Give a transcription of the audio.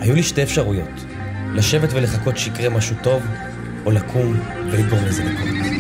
היו לי שתי אפשרויות, לשבת ולחכות שיקרה משהו טוב, או לקום ולגרום לזה לקרות.